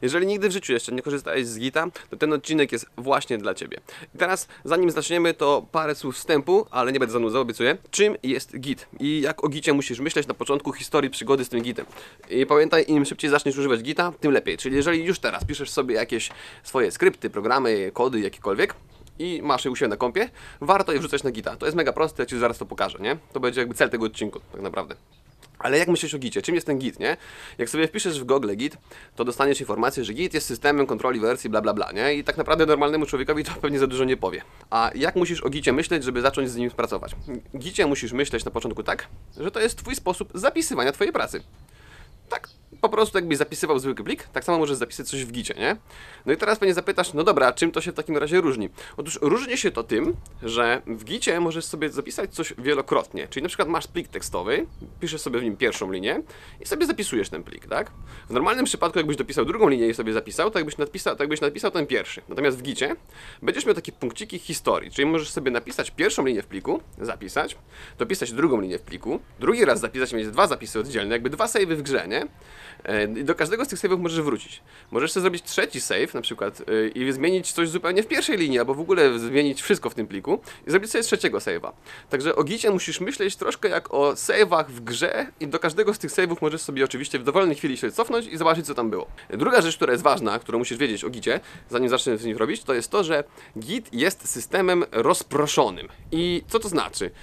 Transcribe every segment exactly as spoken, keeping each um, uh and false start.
Jeżeli nigdy w życiu jeszcze nie korzystałeś z Gita, to ten odcinek jest właśnie dla Ciebie. I teraz, zanim zaczniemy, to parę słów wstępu, ale nie będę zanudzał, obiecuję. Czym jest Git i jak o Gicie musisz myśleć na początku historii przygody z tym Gitem. I pamiętaj, im szybciej zaczniesz używać Gita, tym lepiej. Czyli jeżeli już teraz piszesz sobie jakieś swoje skrypty, programy, kody, jakiekolwiek, i masz je u siebie na kompie, warto je wrzucać na Gita. To jest mega proste, ja Ci zaraz to pokażę, nie? To będzie jakby cel tego odcinku, tak naprawdę. Ale jak myślisz o Gicie? Czym jest ten Git, nie? Jak sobie wpiszesz w Google Git, to dostaniesz informację, że Git jest systemem kontroli wersji, bla bla bla, nie? I tak naprawdę normalnemu człowiekowi to pewnie za dużo nie powie. A jak musisz o Gicie myśleć, żeby zacząć z nim pracować? Gicie musisz myśleć na początku tak, że to jest Twój sposób zapisywania Twojej pracy. Tak, po prostu jakbyś zapisywał zwykły plik, tak samo możesz zapisać coś w Gicie, nie? No i teraz pewnie zapytasz, no dobra, czym to się w takim razie różni? Otóż różni się to tym, że w Gicie możesz sobie zapisać coś wielokrotnie, czyli na przykład masz plik tekstowy, piszesz sobie w nim pierwszą linię i sobie zapisujesz ten plik, tak? W normalnym przypadku jakbyś dopisał drugą linię i sobie zapisał, to jakbyś napisał, to jakbyś napisał ten pierwszy. Natomiast w Gicie będziesz miał takie punkciki historii, czyli możesz sobie napisać pierwszą linię w pliku, zapisać, dopisać drugą linię w pliku, drugi raz zapisać, mieć dwa zapisy oddzielne, jakby dwa save'y w grze, nie? I do każdego z tych save'ów możesz wrócić. Możesz sobie zrobić trzeci save na przykład i zmienić coś zupełnie w pierwszej linii, albo w ogóle zmienić wszystko w tym pliku i zrobić sobie trzeciego save'a. Także o Gicie musisz myśleć troszkę jak o save'ach w grze i do każdego z tych save'ów możesz sobie oczywiście w dowolnej chwili się cofnąć i zobaczyć, co tam było. Druga rzecz, która jest ważna, którą musisz wiedzieć o Gicie, zanim zaczniesz z nim robić, to jest to, że Git jest systemem rozproszonym. I co to znaczy?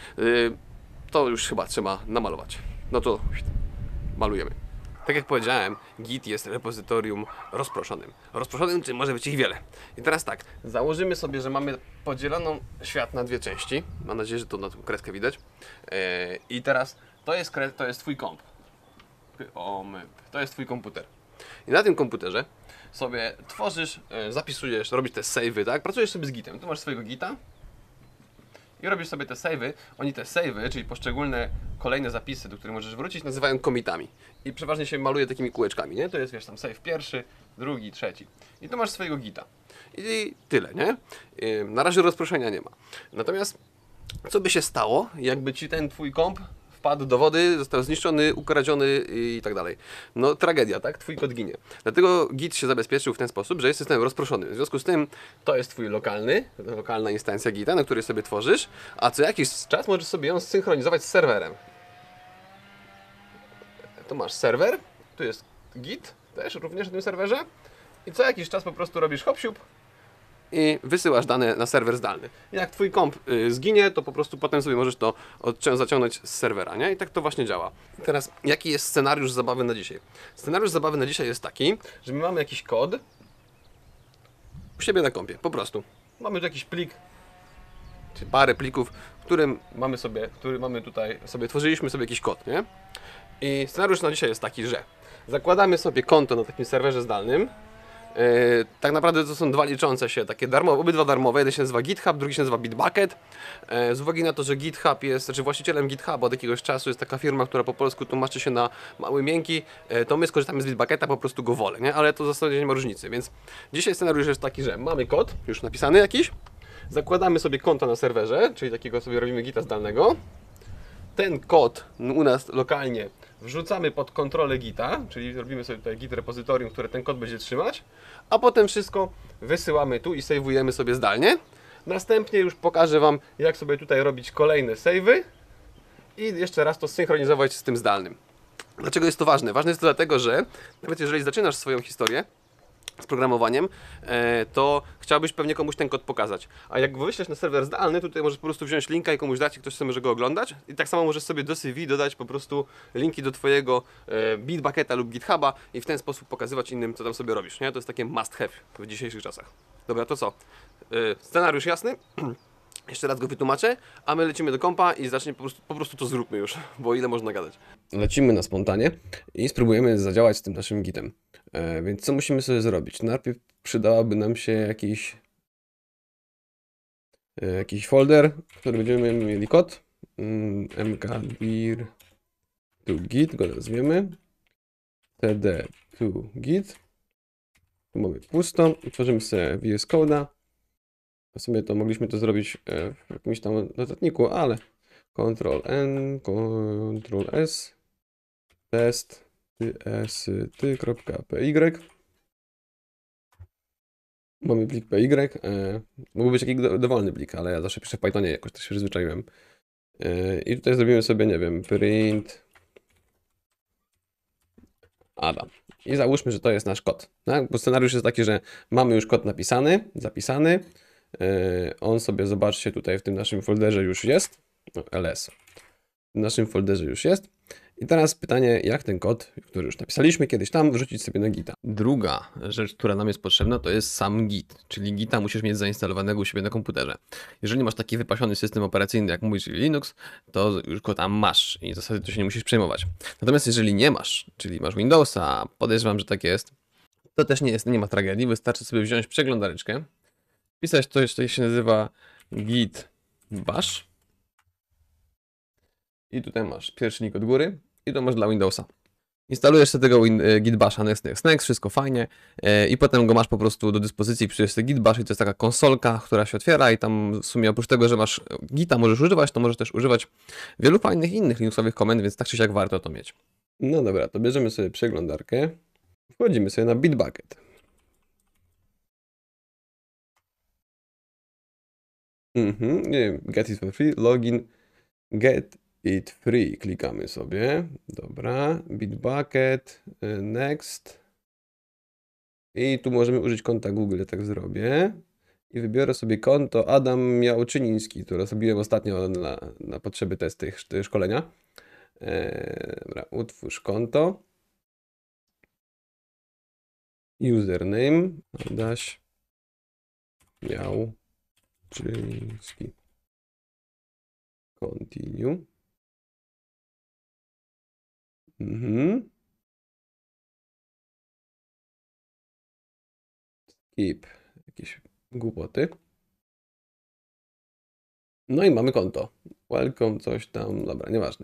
To już chyba trzeba namalować. No to malujemy. Tak jak powiedziałem, Git jest repozytorium rozproszonym. Rozproszonym, czyli może być ich wiele. I teraz tak, założymy sobie, że mamy podzieloną świat na dwie części. Mam nadzieję, że to na tą kreskę widać. Eee, I teraz to jest, kres, to jest Twój komp. O, my. To jest Twój komputer. I na tym komputerze sobie tworzysz, e, zapisujesz, robisz te save'y, tak? Pracujesz sobie z Gitem. Tu masz swojego Gita. I robisz sobie te save'y, oni te save'y, czyli poszczególne kolejne zapisy, do których możesz wrócić, nazywają commitami. I przeważnie się maluje takimi kółeczkami, nie? To jest, wiesz, tam save pierwszy, drugi, trzeci. I tu masz swojego Gita. I tyle, nie? Na razie rozproszenia nie ma. Natomiast co by się stało, jakby Ci ten Twój komp wpadł do wody, został zniszczony, ukradziony i tak dalej. No tragedia, tak? Twój kod ginie. Dlatego Git się zabezpieczył w ten sposób, że jest system rozproszony. W związku z tym to jest Twój lokalny, lokalna instancja Gita, na której sobie tworzysz, a co jakiś czas możesz sobie ją zsynchronizować z serwerem. Tu masz serwer, tu jest Git, też również na tym serwerze i co jakiś czas po prostu robisz hop-siup i wysyłasz dane na serwer zdalny. Jak Twój komp y, zginie, to po prostu potem sobie możesz to zaciągnąć z serwera, nie? I tak to właśnie działa. I teraz, jaki jest scenariusz zabawy na dzisiaj? Scenariusz zabawy na dzisiaj jest taki, że my mamy jakiś kod u siebie na kompie, po prostu. Mamy tu jakiś plik, czy parę plików, w którym mamy sobie, który mamy tutaj, sobie tworzyliśmy sobie jakiś kod, nie? I scenariusz na dzisiaj jest taki, że zakładamy sobie konto na takim serwerze zdalnym. Yy, tak naprawdę to są dwa liczące się, takie darmowe, obydwa darmowe. Jeden się nazywa GitHub, drugi się nazywa Bitbucket. Yy, z uwagi na to, że GitHub jest, znaczy właścicielem GitHuba od jakiegoś czasu jest taka firma, która po polsku tłumaczy się na mały miękki, yy, to my skorzystamy z Bitbucketa, po prostu go wolę, nie? Ale to w zasadzie nie ma różnicy, więc dzisiaj scenariusz jest taki, że mamy kod już napisany jakiś, zakładamy sobie konto na serwerze, czyli takiego sobie robimy Gita zdalnego. Ten kod u nas lokalnie wrzucamy pod kontrolę Gita, czyli robimy sobie tutaj Git repozytorium, które ten kod będzie trzymać, a potem wszystko wysyłamy tu i sejwujemy sobie zdalnie. Następnie już pokażę Wam, jak sobie tutaj robić kolejne save'y i jeszcze raz to synchronizować z tym zdalnym. Dlaczego jest to ważne? Ważne jest to dlatego, że nawet jeżeli zaczynasz swoją historię z programowaniem, to chciałbyś pewnie komuś ten kod pokazać. A jak wyślesz na serwer zdalny, to tutaj możesz po prostu wziąć linka i komuś dać i ktoś sobie może go oglądać. I tak samo możesz sobie do C V dodać po prostu linki do Twojego Bitbucketa lub GitHuba i w ten sposób pokazywać innym, co tam sobie robisz, nie? To jest takie must have w dzisiejszych czasach. Dobra, to co? Scenariusz jasny? Jeszcze raz go wytłumaczę, a my lecimy do kompa i zacznie po prostu, po prostu to zróbmy już, bo ile można gadać. Lecimy na spontanie i spróbujemy zadziałać z tym naszym gitem. E, więc co musimy sobie zrobić? Najpierw przydałaby nam się jakiś, e, jakiś folder, w którym będziemy mieli kod. Mm, mkdir to git, go nazwiemy. td to git. Tu mamy pusto. Tworzymy sobie V S Code'a. W sumie to mogliśmy to zrobić w jakimś tam notatniku, ale Ctrl N, Ctrl S, test, t, s, t.py. Mamy plik P Y. E, mógł być jakiś do, dowolny plik, ale ja zawsze piszę w Pythonie, jakoś tak się przyzwyczaiłem. E, I tutaj zrobimy sobie, nie wiem, print Adam. I załóżmy, że to jest nasz kod. Tak? Bo scenariusz jest taki, że mamy już kod napisany, zapisany. E, on sobie, zobaczcie, tutaj w tym naszym folderze już jest. No, L S. W naszym folderze już jest. I teraz pytanie, jak ten kod, który już napisaliśmy kiedyś tam, wrzucić sobie na Gita. Druga rzecz, która nam jest potrzebna, to jest sam Git, czyli Gita musisz mieć zainstalowanego u siebie na komputerze. Jeżeli masz taki wypasiony system operacyjny jak mój, czyli Linux, to już go tam masz i w zasadzie to się nie musisz przejmować. Natomiast jeżeli nie masz, czyli masz Windowsa, podejrzewam, że tak jest, to też nie jest, nie ma tragedii, wystarczy sobie wziąć przeglądareczkę, wpisać coś, co się nazywa git bash i tutaj masz pierwszy link od góry i to masz dla Windowsa. Instalujesz sobie tego git basha, next, next, next, wszystko fajnie i potem go masz po prostu do dyspozycji, przyjdziesz sobie git bash i to jest taka konsolka, która się otwiera i tam w sumie oprócz tego, że masz gita możesz używać, to możesz też używać wielu fajnych innych linuxowych komend, więc tak czy siak warto to mieć. No dobra, to bierzemy sobie przeglądarkę, wchodzimy sobie na Bitbucket. Mhm, nie, get it for free, login, get it free, klikamy sobie, dobra, Bitbucket, next i tu możemy użyć konta Google, tak zrobię i wybiorę sobie konto Adam Miałczyński, które zrobiłem ostatnio na, na potrzeby testy szkolenia. Eee, dobra, utwórz konto, username, Adaś Miałczyński, continue. Mhm. Skip. Jakieś głupoty. No i mamy konto. Welcome, coś tam. Dobra, nieważne.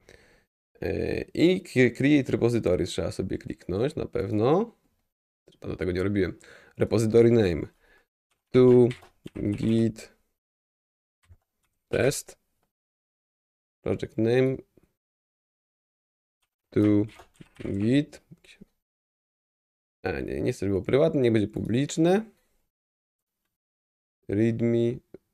I create repository trzeba sobie kliknąć na pewno. Do tego nie robiłem. Repository name. To git test. Project name. To git. A nie, nie chcę, żeby było prywatne, nie będzie publiczne. Readme.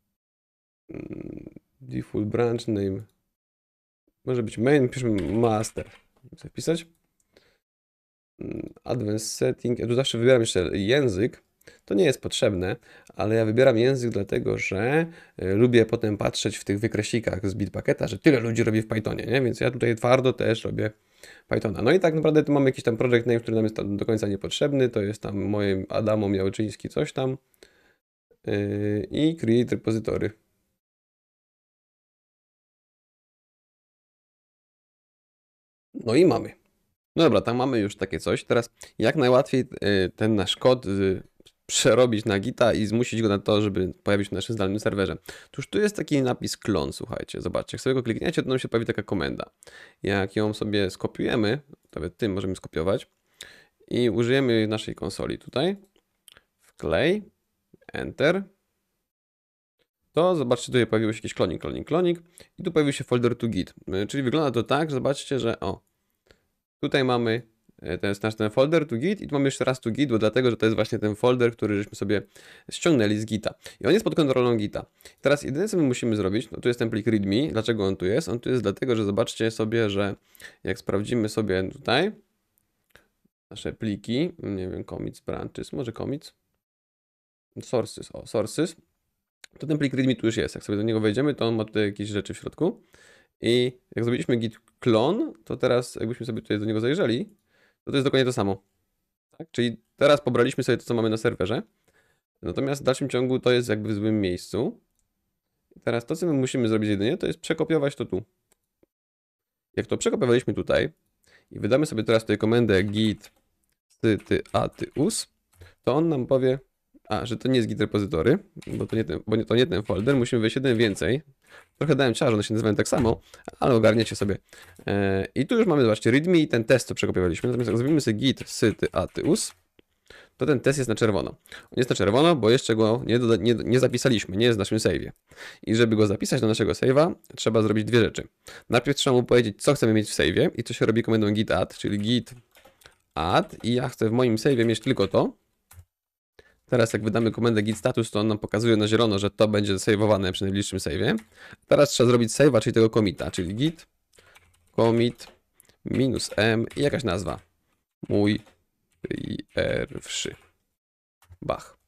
Default branch name. Może być main, piszemy master. Chcę wpisać. Advanced setting. Ja tu zawsze wybieram jeszcze język. To nie jest potrzebne, ale ja wybieram język dlatego, że lubię potem patrzeć w tych wykreślikach z Bitbucketa, że tyle ludzi robi w Pythonie, nie? Więc ja tutaj twardo też robię Pythona. No i tak naprawdę tu mamy jakiś tam project name, który nam jest tam do końca niepotrzebny. To jest tam moje Adamo Miałczyński coś tam. I create repository. No i mamy. No dobra, tam mamy już takie coś. Teraz jak najłatwiej ten nasz kod przerobić na Gita i zmusić go na to, żeby pojawił się na naszym zdalnym serwerze. Otóż tu jest taki napis klon, słuchajcie, zobaczcie, jak sobie go klikniecie, to nam się pojawi taka komenda. Jak ją sobie skopiujemy, nawet tym możemy skopiować i użyjemy naszej konsoli tutaj, wklej, enter, to zobaczcie, tutaj pojawił się jakiś klonik, klonik, klonik i tu pojawił się folder to git, czyli wygląda to tak, że zobaczcie, że o, tutaj mamy to jest nasz ten folder to git i tu mamy jeszcze raz to git, bo dlatego, że to jest właśnie ten folder, który żeśmy sobie ściągnęli z gita. I on jest pod kontrolą gita. Teraz jedyne, co my musimy zrobić, no tu jest ten plik readme. Dlaczego on tu jest? On tu jest dlatego, że zobaczcie sobie, że jak sprawdzimy sobie tutaj nasze pliki, nie wiem, commits, branches, może commits, sources, o, sources, to ten plik readme tu już jest. Jak sobie do niego wejdziemy, to on ma tutaj jakieś rzeczy w środku. I jak zrobiliśmy git clone, to teraz jakbyśmy sobie tutaj do niego zajrzeli, to to jest dokładnie to samo. Tak? Czyli teraz pobraliśmy sobie to, co mamy na serwerze, natomiast w dalszym ciągu to jest jakby w złym miejscu. I teraz to, co my musimy zrobić jedynie, to jest przekopiować to tu. Jak to przekopiowaliśmy tutaj i wydamy sobie teraz tutaj komendę git status, to on nam powie, a, że to nie jest git repository, bo to nie ten, bo to nie ten folder, musimy wejść jeden więcej. Trochę dałem ciarze, one się nazywają tak samo, ale ogarniecie sobie. I tu już mamy, zobaczcie, readme i ten test, co przekopiowaliśmy. Natomiast jak zrobimy sobie git status, to ten test jest na czerwono. On jest na czerwono, bo jeszcze go nie, nie, nie zapisaliśmy, nie jest w naszym save'ie. I żeby go zapisać do naszego save'a, trzeba zrobić dwie rzeczy. Najpierw trzeba mu powiedzieć, co chcemy mieć w save'ie i to się robi komendą git add, czyli git add i ja chcę w moim save'ie mieć tylko to. Teraz jak wydamy komendę git status, to on nam pokazuje na zielono, że to będzie sejwowane przy najbliższym save'ie. Teraz trzeba zrobić save'a, czyli tego commita, czyli git commit minus m i jakaś nazwa. Mój pierwszy. Bach.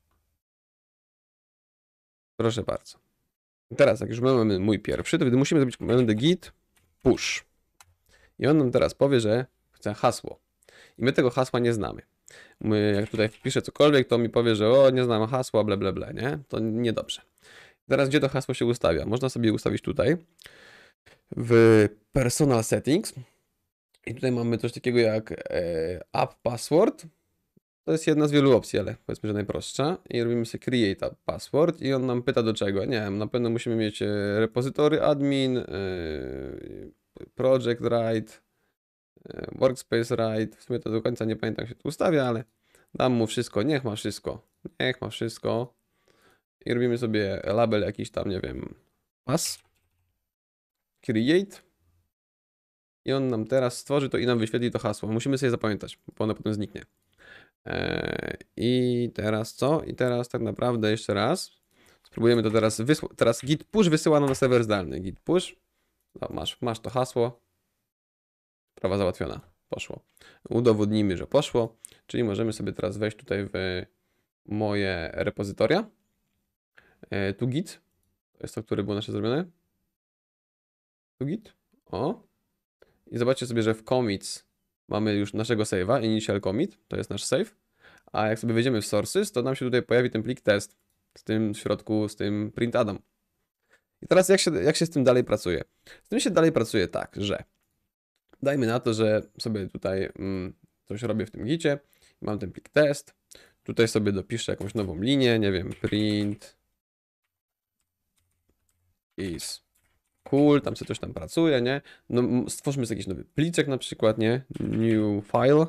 Proszę bardzo. Teraz jak już mamy mój pierwszy, to wtedy musimy zrobić komendę git push. I on nam teraz powie, że chce hasło. I my tego hasła nie znamy. My, jak tutaj wpiszę cokolwiek, to mi powie, że o, nie znam hasła, ble, ble, ble, nie? To niedobrze. Teraz gdzie to hasło się ustawia? Można sobie ustawić tutaj w personal settings i tutaj mamy coś takiego jak e, app password. To jest jedna z wielu opcji, ale powiedzmy, że najprostsza. I robimy sobie create app password i on nam pyta do czego. Nie wiem, na pewno musimy mieć e, repozytory admin, e, project write, e, workspace write. W sumie to do końca nie pamiętam, jak się tu ustawia, ale dam mu wszystko, niech ma wszystko, niech ma wszystko. I robimy sobie label jakiś tam, nie wiem, pass, create. I on nam teraz stworzy to i nam wyświetli to hasło. Musimy sobie zapamiętać, bo ono potem zniknie. Eee, I teraz co? I teraz tak naprawdę jeszcze raz. Spróbujemy to teraz wysłać. Teraz git push wysyła nam na serwer zdalny. Git push. No, masz, masz to hasło. Sprawa załatwiona. Poszło. Udowodnimy, że poszło. Czyli możemy sobie teraz wejść tutaj w moje repozytoria. Eee, tu git. To jest to, które było nasze zrobione. Tu git. O. I zobaczcie sobie, że w commits mamy już naszego save'a, initial commit, to jest nasz save. A jak sobie wejdziemy w sources, to nam się tutaj pojawi ten plik test z tym w środku, z tym print addom. I teraz jak się, jak się z tym dalej pracuje? Z tym się dalej pracuje tak, że dajmy na to, że sobie tutaj mm, coś robię w tym gicie, mam ten plik test, tutaj sobie dopiszę jakąś nową linię, nie wiem, print is cool, tam sobie coś tam pracuje, nie? No, stwórzmy sobie jakiś nowy pliczek na przykład, nie? New file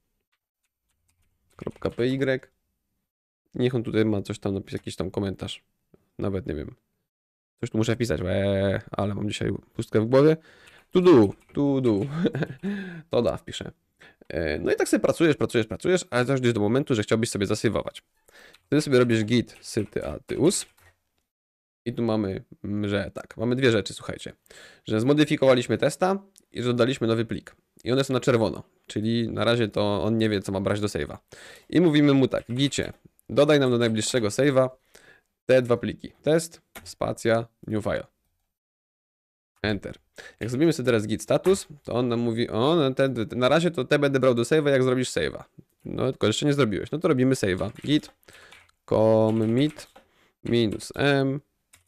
.py. Niech on tutaj ma coś tam napisać, jakiś tam komentarz. Nawet nie wiem. Coś tu muszę wpisać, eee, ale mam dzisiaj pustkę w głowie. To do, to do. To da, wpiszę. E, no i tak sobie pracujesz, pracujesz, pracujesz, ale dojdziesz do momentu, że chciałbyś sobie zasywować. Wtedy sobie robisz git syteatyus. I tu mamy, że tak, mamy dwie rzeczy, słuchajcie. Że zmodyfikowaliśmy testa i że dodaliśmy nowy plik. I one są na czerwono, czyli na razie to on nie wie, co ma brać do save'a. I mówimy mu tak, gicie, dodaj nam do najbliższego save'a te dwa pliki. Test, spacja, new file. Enter. Jak zrobimy sobie teraz git status, to on nam mówi, o, no te, na razie to te będę brał do save'a, jak zrobisz save'a. No, tylko jeszcze nie zrobiłeś. No to robimy save'a. Git commit minus m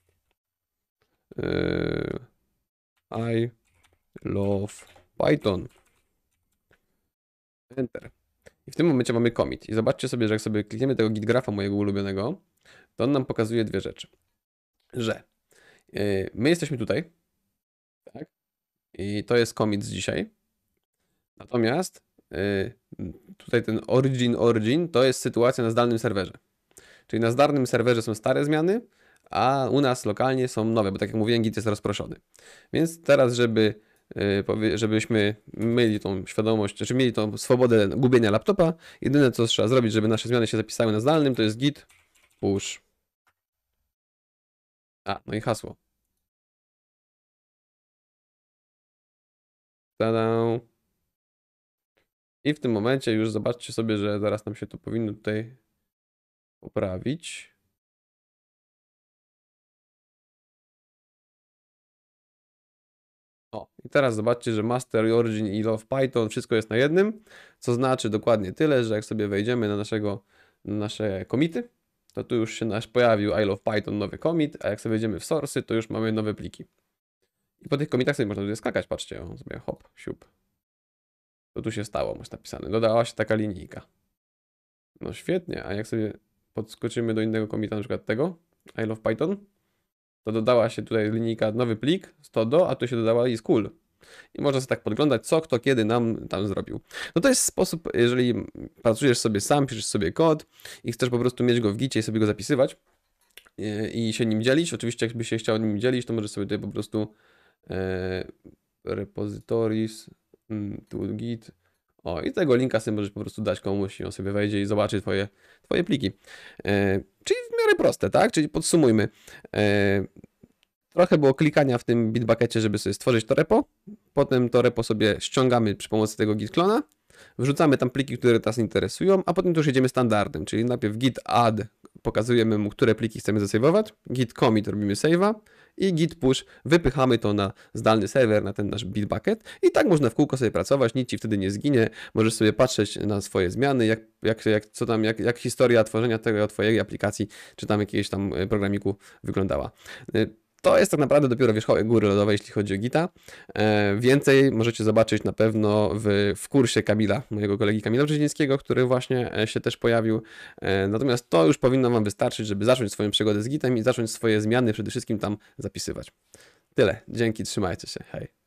I love Python. Enter. I w tym momencie mamy commit. I zobaczcie sobie, że jak sobie klikniemy tego git grafa mojego ulubionego, to on nam pokazuje dwie rzeczy. Że yy, my jesteśmy tutaj, tak? I to jest commit z dzisiaj. Natomiast yy, tutaj ten origin origin to jest sytuacja na zdalnym serwerze. Czyli na zdalnym serwerze są stare zmiany, a u nas lokalnie są nowe, bo tak jak mówiłem, git jest rozproszony. Więc teraz, żeby, żebyśmy mieli tą świadomość, znaczy mieli tą swobodę gubienia laptopa, jedyne co trzeba zrobić, żeby nasze zmiany się zapisały na zdalnym, to jest git push. A, no i hasło. Tada! I w tym momencie już zobaczcie sobie, że zaraz nam się to powinno tutaj poprawić. O, i teraz zobaczcie, że master, origin i love Python, wszystko jest na jednym, co znaczy dokładnie tyle, że jak sobie wejdziemy na naszego, na nasze commity, to tu już się nasz pojawił I love Python nowy commit, a jak sobie wejdziemy w source'y, to już mamy nowe pliki. I po tych commitach sobie można tutaj skakać, patrzcie, o, sobie hop, siup. To tu się stało, masz napisane, dodała się taka linijka. No świetnie, a jak sobie podskoczymy do innego commita, na przykład tego, I love Python, to dodała się tutaj linijka nowy plik, sto do, a tu się dodała i cool. I można sobie tak podglądać, co kto kiedy nam tam zrobił. No to jest sposób, jeżeli pracujesz sobie sam, piszesz sobie kod i chcesz po prostu mieć go w gicie i sobie go zapisywać i się nim dzielić. Oczywiście jakbyś się chciał nim dzielić, to możesz sobie tutaj po prostu e, repositories, tu git, O, i tego linka sobie możesz po prostu dać komuś i on sobie wejdzie i zobaczy twoje, twoje pliki. E, czyli w miarę proste, tak? Czyli podsumujmy. E, trochę było klikania w tym Bitbuckecie, żeby sobie stworzyć to repo. Potem to repo sobie ściągamy przy pomocy tego git clona. Wrzucamy tam pliki, które nas interesują, a potem to już jedziemy standardem, czyli najpierw git add, pokazujemy mu, które pliki chcemy zasejwować, git commit robimy save'a i git push wypychamy to na zdalny serwer, na ten nasz Bitbucket i tak można w kółko sobie pracować, nic ci wtedy nie zginie, możesz sobie patrzeć na swoje zmiany, jak, jak, jak, co tam, jak, jak historia tworzenia tego twojej aplikacji, czy tam jakiegoś tam programiku wyglądała. To jest tak naprawdę dopiero wierzchołek góry lodowej, jeśli chodzi o Gita. Więcej możecie zobaczyć na pewno w, w kursie Kamila, mojego kolegi Kamila Brzezińskiego, który właśnie się też pojawił. Natomiast to już powinno Wam wystarczyć, żeby zacząć swoją przygodę z Gitem i zacząć swoje zmiany przede wszystkim tam zapisywać. Tyle. Dzięki, trzymajcie się. Hej.